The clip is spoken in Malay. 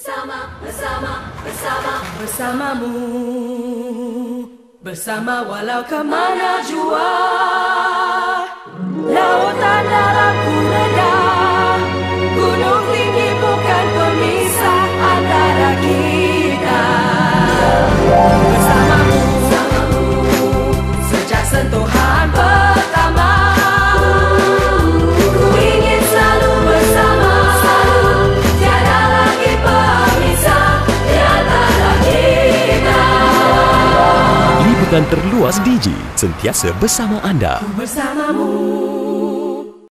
Bersamamu, bersama walau kemana jua, lautan dalamku rendah, gunung tinggi bukan pemisah antara kita. Bersamamu, sejak sentuhan pertama, ku ingin selalu bersama, tiada lagi pemisah di antara kita. Liputan terluas DJ sentiasa bersama anda. Bersamamu.